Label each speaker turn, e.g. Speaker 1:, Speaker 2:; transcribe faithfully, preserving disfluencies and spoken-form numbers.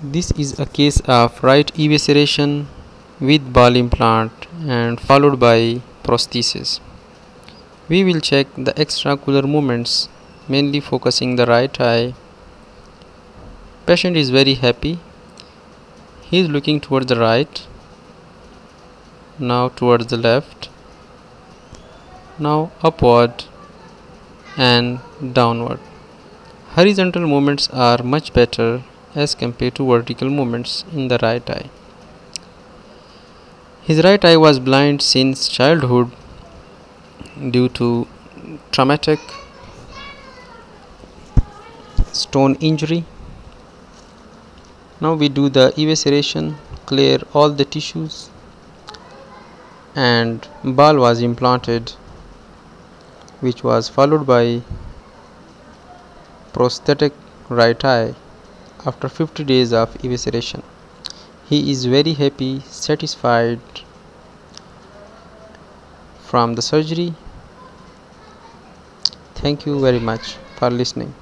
Speaker 1: This is a case of right evisceration with ball implant and followed by prosthesis. We will check the extraocular movements, mainly focusing the right eye. Patient is very happy. He is looking towards the right, now towards the left, now upward and downward. Horizontal movements are much better as compared to vertical movements in the right eye. His right eye was blind since childhood due to traumatic stone injury. Now we do the evisceration, clear all the tissues, and ball was implanted, which was followed by prosthetic right eye after fifty days of evisceration. He is very happy, satisfied from the surgery. Thank you very much for listening.